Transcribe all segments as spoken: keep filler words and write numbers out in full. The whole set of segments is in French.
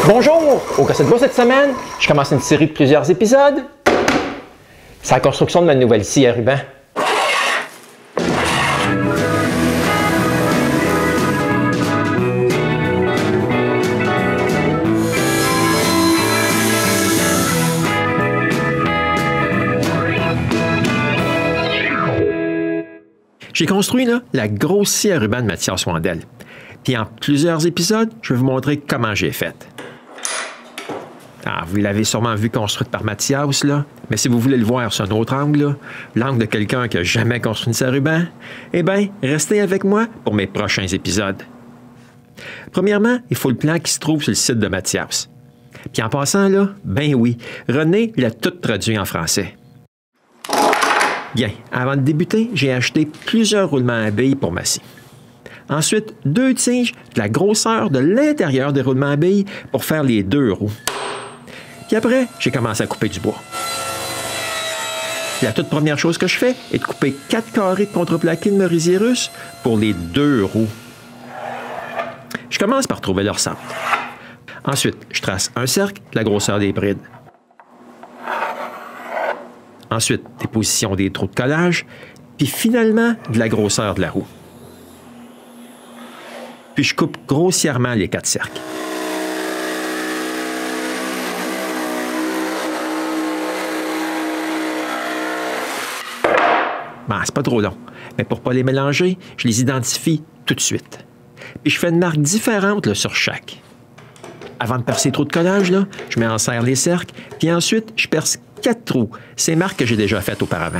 Bonjour! Au Cassette Bois cette semaine, je commence une série de plusieurs épisodes. C'est la construction de ma nouvelle scie à ruban. J'ai construit là, la grosse scie à ruban de Mathias Wandel. Puis en plusieurs épisodes, je vais vous montrer comment j'ai fait. Ah, vous l'avez sûrement vu construite par Mathias, là. Mais si vous voulez le voir sur un autre angle, l'angle de quelqu'un qui n'a jamais construit une scie à ruban, eh bien, restez avec moi pour mes prochains épisodes. Premièrement, il faut le plan qui se trouve sur le site de Mathias. Puis en passant, là, ben oui, René l'a tout traduit en français. Bien, avant de débuter, j'ai acheté plusieurs roulements à billes pour ma scie. Ensuite, deux tiges de la grosseur de l'intérieur des roulements à billes pour faire les deux roues. Puis après, j'ai commencé à couper du bois. La toute première chose que je fais est de couper quatre carrés de contreplaqué de merisier russe pour les deux roues. Je commence par trouver leur centre. Ensuite, je trace un cercle de la grosseur des brides. Ensuite, des positions des trous de collage, puis finalement, de la grosseur de la roue. Puis je coupe grossièrement les quatre cercles. Ben, c'est pas trop long, mais pour ne pas les mélanger, je les identifie tout de suite. Puis je fais une marque différente là, sur chaque. Avant de percer les trous de collage, là, je mets en serre les cercles, puis ensuite, je perce quatre trous, ces marques que j'ai déjà faites auparavant.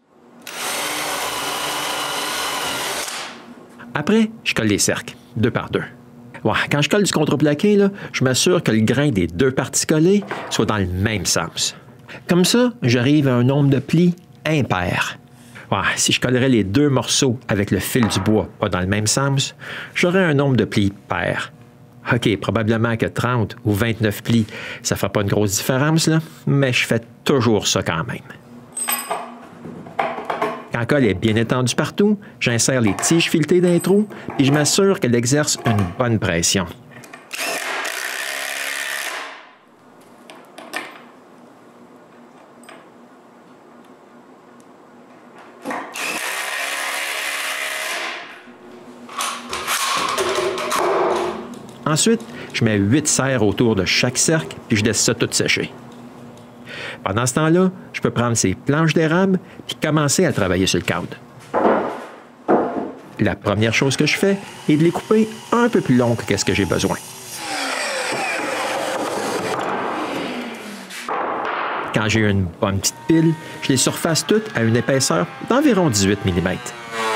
Après, je colle les cercles, deux par deux. Ouais, quand je colle du contreplaqué, là, je m'assure que le grain des deux parties collées soit dans le même sens. Comme ça, j'arrive à un nombre de plis impair. Ouais, si je collerais les deux morceaux avec le fil du bois pas dans le même sens, j'aurais un nombre de plis pair. OK, probablement que trente ou vingt-neuf plis, ça ne fera pas une grosse différence, là, mais je fais toujours ça quand même. Quand la colle est bien étendue partout, j'insère les tiges filetées d'un trou et je m'assure qu'elle exerce une bonne pression. Ensuite, je mets huit serres autour de chaque cercle puis je laisse ça tout sécher. Pendant ce temps-là, je peux prendre ces planches d'érable puis commencer à travailler sur le cadre. La première chose que je fais est de les couper un peu plus longs que ce que j'ai besoin. Quand j'ai une bonne petite pile, je les surface toutes à une épaisseur d'environ dix-huit millimètres.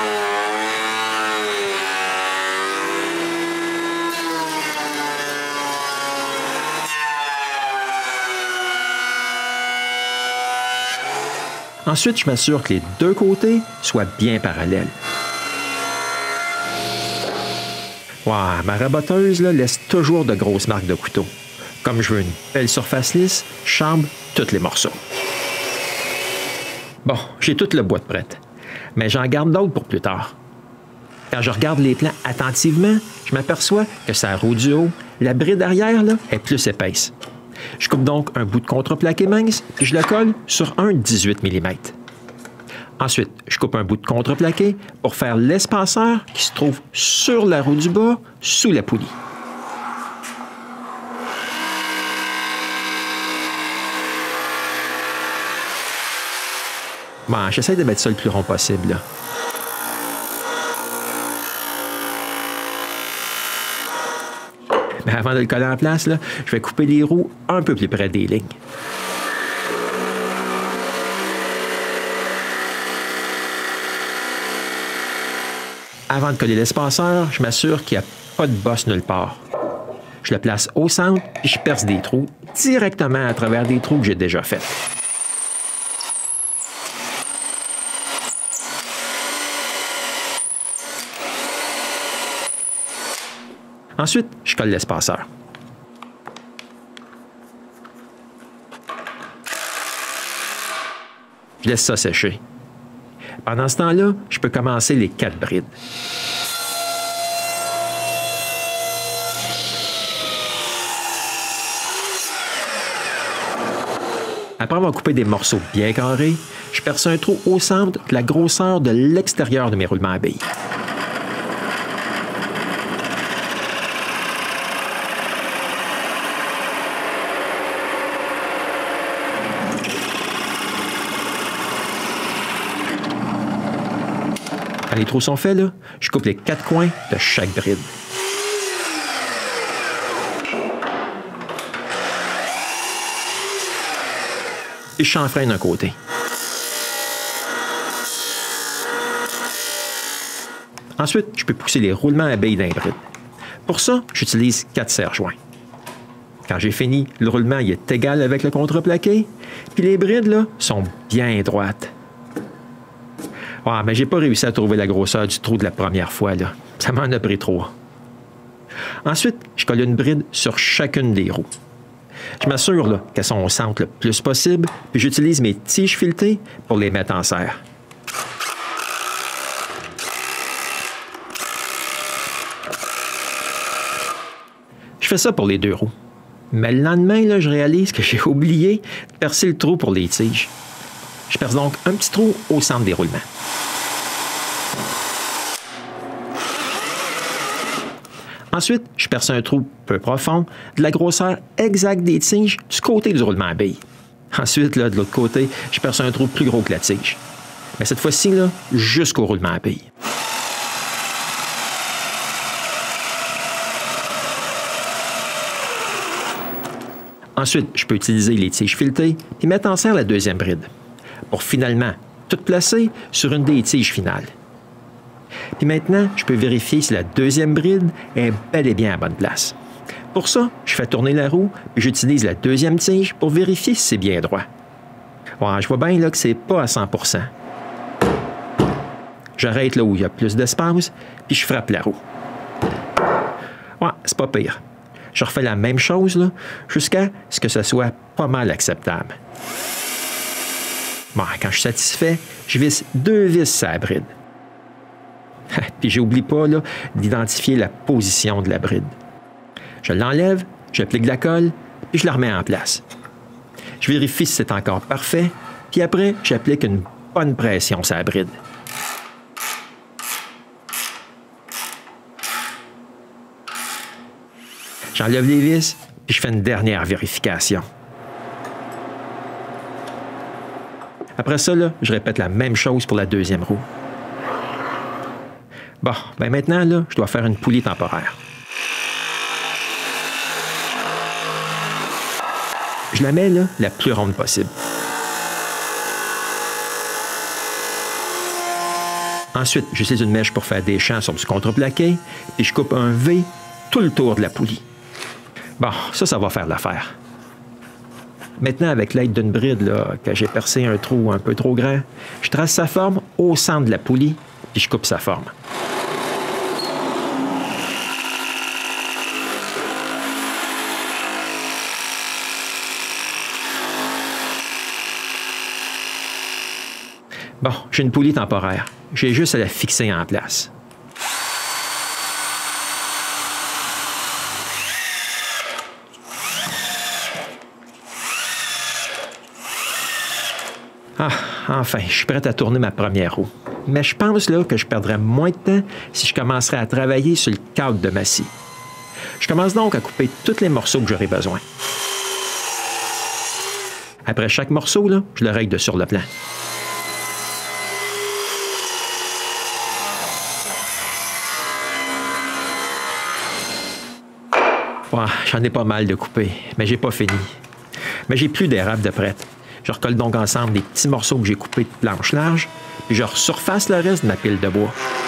Ensuite, je m'assure que les deux côtés soient bien parallèles. Wow, ma raboteuse là, laisse toujours de grosses marques de couteau. Comme je veux une belle surface lisse, je chambre tous les morceaux. Bon, j'ai tout le bois de prête, mais j'en garde d'autres pour plus tard. Quand je regarde les plans attentivement, je m'aperçois que sa roue du haut, la bride arrière là, est plus épaisse. Je coupe donc un bout de contreplaqué mince et je le colle sur un dix-huit millimètres. Ensuite, je coupe un bout de contreplaqué pour faire l'espaceur qui se trouve sur la roue du bas, sous la poulie. Bon, j'essaie de mettre ça le plus rond possible, là. Mais avant de le coller en place, là, je vais couper les roues un peu plus près des lignes. Avant de coller l'espaceur, je m'assure qu'il n'y a pas de bosse nulle part. Je le place au centre et je perce des trous directement à travers des trous que j'ai déjà faits. Ensuite, je colle l'espaceur. Je laisse ça sécher. Pendant ce temps-là, je peux commencer les quatre brides. Après avoir coupé des morceaux bien carrés, je perce un trou au centre de la grosseur de l'extérieur de mes roulements à billes. Quand les trous sont faits, là, je coupe les quatre coins de chaque bride. Et je chanfreine d'un côté. Ensuite, je peux pousser les roulements à billes d'un bride. Pour ça, j'utilise quatre serre-joints. Quand j'ai fini, le roulement il est égal avec le contreplaqué, puis les brides là, sont bien droites. Ah, mais j'ai pas réussi à trouver la grosseur du trou de la première fois, là. Ça m'en a pris trop. Ensuite, je colle une bride sur chacune des roues. Je m'assure là, qu'elles sont au centre le plus possible, puis j'utilise mes tiges filetées pour les mettre en serre. Je fais ça pour les deux roues. Mais le lendemain, là, je réalise que j'ai oublié de percer le trou pour les tiges. Je perce donc un petit trou au centre des roulements. Ensuite, je perce un trou peu profond de la grosseur exacte des tiges du côté du roulement à billes. Ensuite, là, de l'autre côté, je perce un trou plus gros que la tige. Mais cette fois-ci, là, jusqu'au roulement à billes. Ensuite, je peux utiliser les tiges filetées et mettre en serre la deuxième bride pour finalement tout placer sur une des tiges finales. Puis maintenant, je peux vérifier si la deuxième bride est bel et bien à la bonne place. Pour ça, je fais tourner la roue et j'utilise la deuxième tige pour vérifier si c'est bien droit. Ouais, je vois bien là, que c'est pas à cent pour cent. J'arrête là où il y a plus d'espace, puis je frappe la roue. Ouais, c'est pas pire. Je refais la même chose là, jusqu'à ce que ce soit pas mal acceptable. Bon, quand je suis satisfait, je visse deux vis à la bride. Puis j'oublie pas là, d'identifier la position de la bride. Je l'enlève, j'applique de la colle, puis je la remets en place. Je vérifie si c'est encore parfait, puis après, j'applique une bonne pression sur la bride. J'enlève les vis, puis je fais une dernière vérification. Après ça, là, je répète la même chose pour la deuxième roue. Bon, ben maintenant, là, je dois faire une poulie temporaire. Je la mets là, la plus ronde possible. Ensuite, j'utilise une mèche pour faire des champs sur du contreplaqué, et je coupe un V tout le tour de la poulie. Bon, ça, ça va faire l'affaire. Maintenant, avec l'aide d'une bride, là, que j'ai percé un trou un peu trop grand, je trace sa forme au centre de la poulie, puis je coupe sa forme. Bon, j'ai une poulie temporaire. J'ai juste à la fixer en place. Ah, enfin, je suis prêt à tourner ma première roue. Mais je pense là, que je perdrais moins de temps si je commencerais à travailler sur le cadre de ma scie. Je commence donc à couper tous les morceaux que j'aurai besoin. Après chaque morceau, là, je le règle de sur le plan. Oh, j'en ai pas mal de couper, mais j'ai pas fini. Mais j'ai plus d'érable de prête. Je recolle donc ensemble les petits morceaux que j'ai coupés de planches larges, puis je resurface le reste de ma pile de bois.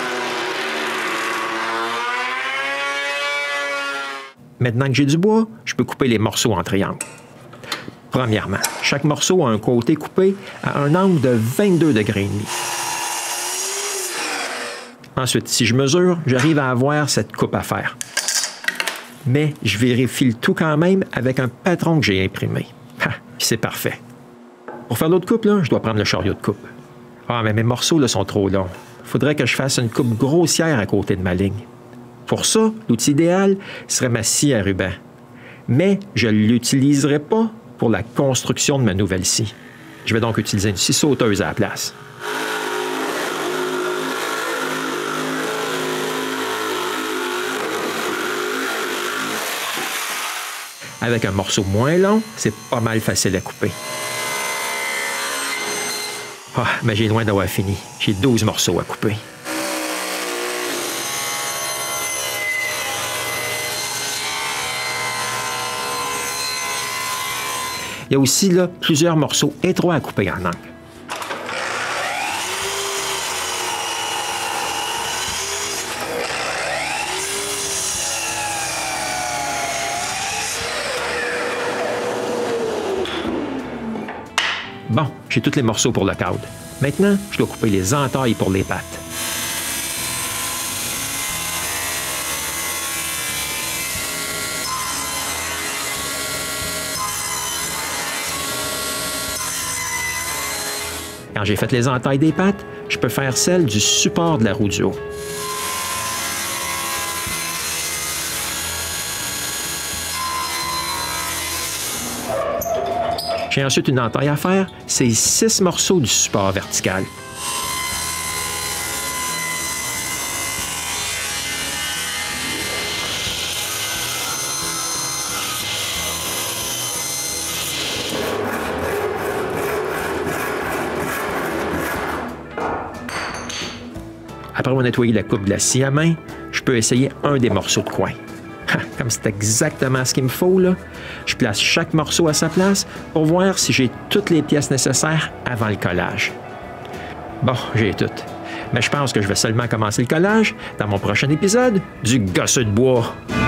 Maintenant que j'ai du bois, je peux couper les morceaux en triangle. Premièrement, chaque morceau a un côté coupé à un angle de vingt-deux degrés et demi. Ensuite, si je mesure, j'arrive à avoir cette coupe à faire. Mais je vérifie le tout quand même avec un patron que j'ai imprimé. Ah, puis c'est parfait. Pour faire l'autre coupe, là, je dois prendre le chariot de coupe. Ah, mais mes morceaux là, sont trop longs. Il faudrait que je fasse une coupe grossière à côté de ma ligne. Pour ça, l'outil idéal serait ma scie à ruban. Mais je ne l'utiliserai pas pour la construction de ma nouvelle scie. Je vais donc utiliser une scie sauteuse à la place. Avec un morceau moins long, c'est pas mal facile à couper. Ah, mais j'ai loin d'avoir fini. J'ai douze morceaux à couper. Il y a aussi là, plusieurs morceaux étroits à couper en angle. Bon, j'ai tous les morceaux pour le cadre. Maintenant, je dois couper les entailles pour les pattes. Quand j'ai fait les entailles des pattes, je peux faire celle du support de la roue du haut. J'ai ensuite une entaille à faire, c'est six morceaux du support vertical. Après avoir nettoyé la coupe de la scie à main, je peux essayer un des morceaux de coin. Comme c'est exactement ce qu'il me faut, là, je place chaque morceau à sa place pour voir si j'ai toutes les pièces nécessaires avant le collage. Bon, j'ai toutes. Mais je pense que je vais seulement commencer le collage dans mon prochain épisode du Gosseux de bois.